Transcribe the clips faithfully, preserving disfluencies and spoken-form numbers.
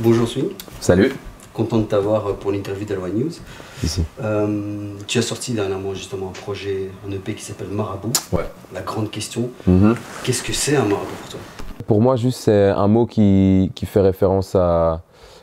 Bonjour Swing. Salut. Content de t'avoir pour l'interview d'Aloha News. Ici. Euh, tu as sorti dernièrement justement un projet, un E P qui s'appelle Marabout. Ouais. La grande question. Mm-hmm. Qu'est-ce que c'est un marabout pour toi? Pour moi, juste c'est un mot qui, qui fait référence à,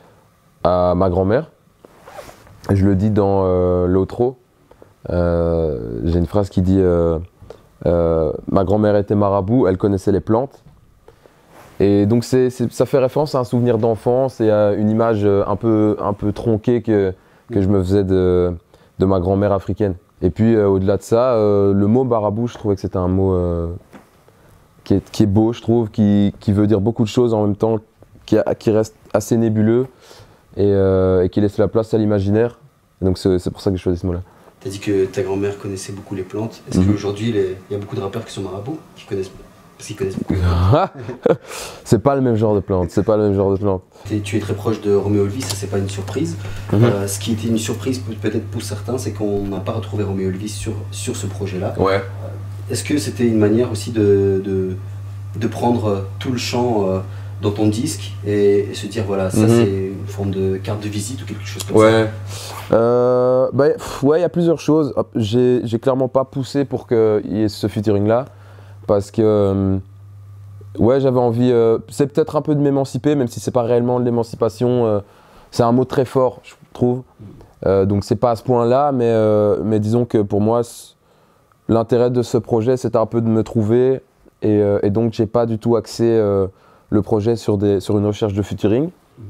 à ma grand-mère. Je le dis dans euh, l'outro. Euh, J'ai une phrase qui dit euh, euh, ma grand-mère était marabout, elle connaissait les plantes. Et donc c'est, c'est, ça fait référence à un souvenir d'enfance et à une image un peu, un peu tronquée que, que je me faisais de, de ma grand-mère africaine. Et puis euh, au-delà de ça, euh, le mot marabout, je trouvais que c'était un mot euh, qui, est, qui est beau, je trouve, qui, qui veut dire beaucoup de choses en même temps, qui, a, qui reste assez nébuleux et, euh, et qui laisse la place à l'imaginaire. Donc c'est, c'est pour ça que j'ai choisi ce mot-là. Tu as dit que ta grand-mère connaissait beaucoup les plantes. Est-ce Mm-hmm. qu'aujourd'hui, il y a beaucoup de rappeurs qui sont marabouts, qui connaissent, parce qu'ils connaissent beaucoup les plantes? C'est pas le même genre de plante, c'est pas le même genre de plante. Tu es très proche de Roméo Elvis, ça c'est pas une surprise. Mm-hmm. Euh, ce qui était une surprise peut-être pour certains, c'est qu'on n'a pas retrouvé Roméo Elvis sur, sur ce projet-là. Ouais. Est-ce que c'était une manière aussi de, de, de prendre tout le chant euh, dans ton disque et, et se dire voilà, ça Mm-hmm. c'est une forme de carte de visite ou quelque chose comme Ouais. Euh, bah, pff, ouais, il y a plusieurs choses. J'ai, j'ai clairement pas poussé pour qu'il y ait ce featuring-là parce que euh, ouais, j'avais envie. Euh, c'est peut-être un peu de m'émanciper, même si c'est pas réellement de l'émancipation. Euh, c'est un mot très fort, je trouve. Euh, donc c'est pas à ce point-là, mais, euh, mais disons que pour moi, l'intérêt de ce projet, c'était un peu de me trouver et, euh, et donc j'ai pas du tout axé euh, le projet sur, des, sur une recherche de featuring.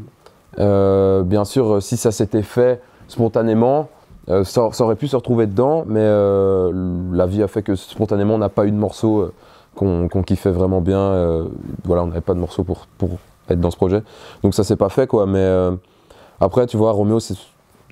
Euh, bien sûr, si ça s'était fait spontanément, euh, ça, ça aurait pu se retrouver dedans, mais euh, la vie a fait que spontanément on n'a pas eu de morceaux euh, qu'on qu'on kiffait vraiment bien. Euh, voilà, on n'avait pas de morceaux pour, pour être dans ce projet, donc ça s'est pas fait quoi. Mais euh, après, tu vois, Roméo, c'est,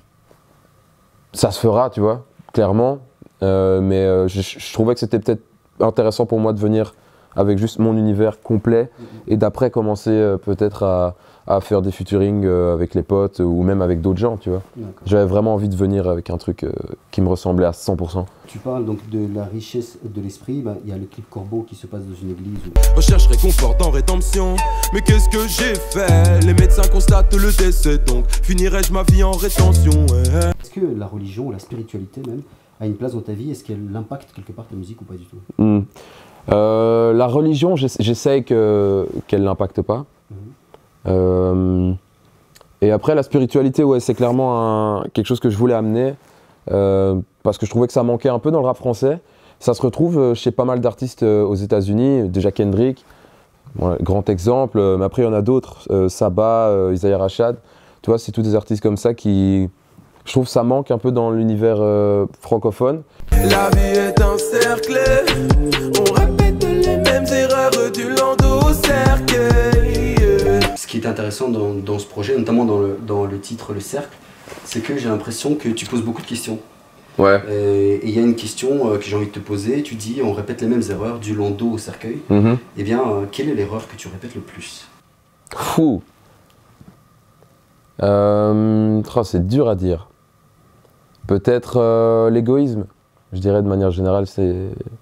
ça se fera, tu vois, clairement. Euh, mais euh, je, je trouvais que c'était peut-être intéressant pour moi de venir avec juste mon univers complet et d'après commencer euh, peut-être à, à faire des featuring euh, avec les potes ou même avec d'autres gens, tu vois. J'avais vraiment envie de venir avec un truc euh, qui me ressemblait à cent pour cent. Tu parles donc de la richesse de l'esprit, bah, il y a le clip Corbeau qui se passe dans une église. Où... Recherche réconfort dans rédemption, mais qu'est-ce que j'ai fait? Les médecins constatent le décès, donc finirai-je ma vie en rétention? Ouais. Est-ce que la religion ou la spiritualité même a une place dans ta vie? Est-ce qu'elle impacte quelque part ta musique ou pas du tout? Mmh. Euh, la religion, j'essaye que, qu'elle l'impacte pas. Mmh. Euh, et après, la spiritualité, ouais, c'est clairement un, quelque chose que je voulais amener euh, parce que je trouvais que ça manquait un peu dans le rap français. Ça se retrouve chez pas mal d'artistes aux États-Unis, déjà Kendrick, voilà, grand exemple, mais après il y en a d'autres, euh, Saba, euh, Isaiah Rashad. Tu vois, c'est tous des artistes comme ça qui, je trouve, ça manque un peu dans l'univers euh, francophone. La vie est un cercle, on répète les mêmes erreurs du landau au cercueil. Ce qui est intéressant dans, dans ce projet, notamment dans le, dans le titre Le Cercle, c'est que j'ai l'impression que tu poses beaucoup de questions. Ouais. Et il y a une question euh, que j'ai envie de te poser, tu dis on répète les mêmes erreurs du landau au cercueil. Mm-hmm. Eh bien, euh, quelle est l'erreur que tu répètes le plus? Fou. Euh, oh, c'est dur à dire. Peut-être euh, l'égoïsme. Je dirais de manière générale, c'est...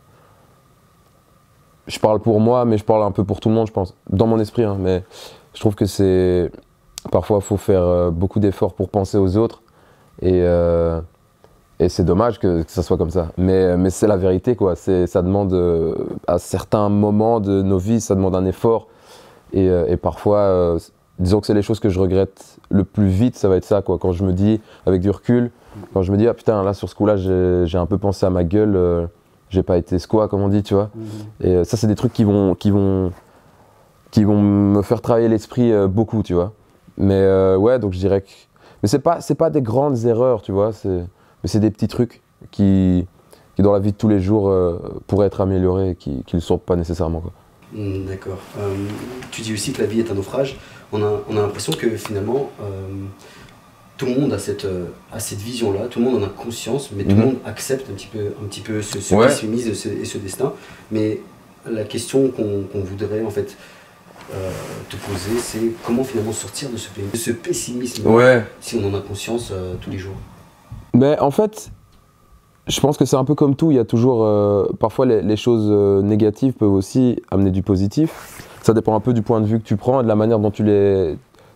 Je parle pour moi, mais je parle un peu pour tout le monde, je pense. Dans mon esprit, hein, mais je trouve que c'est... Parfois, il faut faire euh, beaucoup d'efforts pour penser aux autres. Et, euh, et c'est dommage que, que ça soit comme ça. Mais, mais c'est la vérité, quoi. C'est, ça demande, euh, à certains moments de nos vies, ça demande un effort. Et, euh, et parfois, euh, disons que c'est les choses que je regrette le plus vite, ça va être ça, quoi. Quand je me dis, avec du recul, quand je me dis, ah putain, là, sur ce coup-là, j'ai, j'ai un peu pensé à ma gueule, euh, j'ai pas été squat, comme on dit, tu vois. Mm-hmm. Et euh, ça, c'est des trucs qui vont, qui, vont, qui vont me faire travailler l'esprit euh, beaucoup, tu vois. Mais euh, ouais, donc je dirais que... Mais c'est pas, c'est pas des grandes erreurs, tu vois, c'est... mais c'est des petits trucs qui, qui, dans la vie de tous les jours, euh, pourraient être améliorés et qui ne le sont pas nécessairement, quoi. Mmh, d'accord. Euh, tu dis aussi que la vie est un naufrage. On a, on a l'impression que finalement, euh, tout le monde a cette, euh, a cette vision-là, tout le monde en a conscience, mais tout mm-hmm. le monde accepte un petit peu, un petit peu ce, ce ouais. pessimisme et ce, et ce destin. Mais la question qu'on, qu'on voudrait en fait euh, te poser, c'est comment finalement sortir de ce, de ce pessimisme ouais. si on en a conscience euh, tous les jours. Mais en fait, je pense que c'est un peu comme tout, il y a toujours, euh, parfois les, les choses euh, négatives peuvent aussi amener du positif. Ça dépend un peu du point de vue que tu prends et de la manière dont tu les,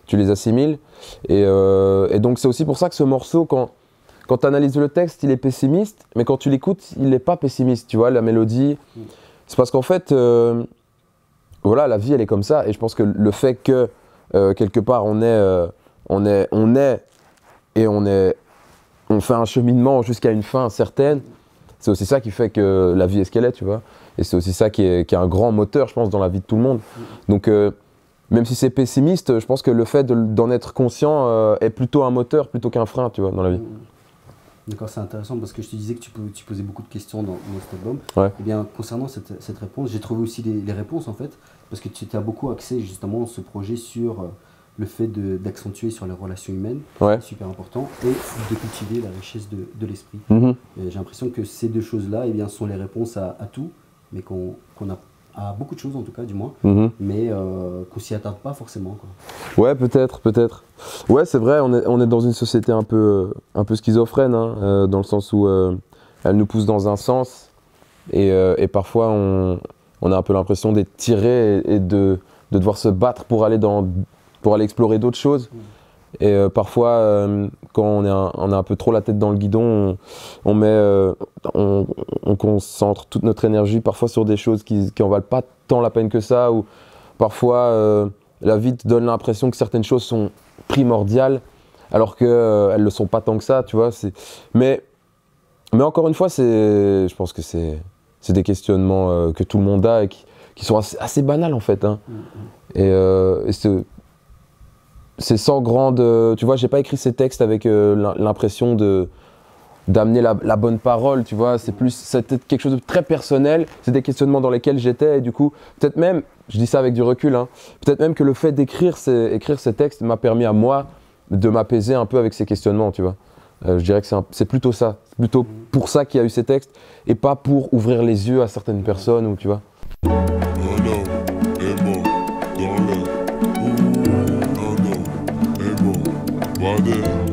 tu les assimiles. Et, euh, et donc c'est aussi pour ça que ce morceau, quand, quand tu analyses le texte, il est pessimiste, mais quand tu l'écoutes, il n'est pas pessimiste, tu vois, la mélodie. C'est parce qu'en fait, euh, voilà, la vie, elle est comme ça. Et je pense que le fait que, euh, quelque part, on est, euh, on est, on est, et on est, on fait un cheminement jusqu'à une fin certaine, c'est aussi ça qui fait que la vie est ce qu'elle est, tu vois. Et c'est aussi ça qui est, qui est un grand moteur, je pense, dans la vie de tout le monde. Donc, euh, même si c'est pessimiste, je pense que le fait d'en être conscient euh, est plutôt un moteur plutôt qu'un frein, tu vois, dans la vie. D'accord, c'est intéressant parce que je te disais que tu, tu posais beaucoup de questions dans, dans cet album. Ouais. Et bien, concernant cette, cette réponse, j'ai trouvé aussi les, les réponses en fait, parce que tu as beaucoup axé justement ce projet sur euh, le fait d'accentuer sur les relations humaines, ouais. super important, et de cultiver la richesse de, de l'esprit. Mm-hmm. J'ai l'impression que ces deux choses-là, eh bien, sont les réponses à, à tout, mais qu'on qu'on a à beaucoup de choses en tout cas, du moins, mm-hmm. mais euh, qu'on s'y attarde pas forcément, quoi. Ouais, peut-être, peut-être. Ouais, c'est vrai, on est, on est dans une société un peu, un peu schizophrène, hein, euh, dans le sens où euh, elle nous pousse dans un sens, et, euh, et parfois on, on a un peu l'impression d'être tiré et, et de, de devoir se battre pour aller, dans, pour aller explorer d'autres choses. Mm. Et euh, parfois, euh, quand on, est un, on a un peu trop la tête dans le guidon, on, on, met, euh, on, on concentre toute notre énergie parfois sur des choses qui n'en valent pas tant la peine que ça, ou parfois euh, la vie te donne l'impression que certaines choses sont primordiales, alors qu'elles euh, ne le sont pas tant que ça, tu vois. Mais, mais encore une fois, je pense que c'est des questionnements euh, que tout le monde a et qui, qui sont assez, assez banals en fait. Hein. Mm-hmm. Et, euh, et c'est... C'est sans grande... Tu vois, j'ai pas écrit ces textes avec euh, l'impression de d'amener la, la bonne parole, tu vois. C'est plus... C'était quelque chose de très personnel. C'est des questionnements dans lesquels j'étais et du coup, peut-être même, je dis ça avec du recul, hein, peut-être même que le fait d'écrire ces, écrire ces textes m'a permis à moi de m'apaiser un peu avec ces questionnements, tu vois. Euh, je dirais que c'est plutôt ça. C'est plutôt pour ça qu'il y a eu ces textes et pas pour ouvrir les yeux à certaines personnes, ou tu vois. Body.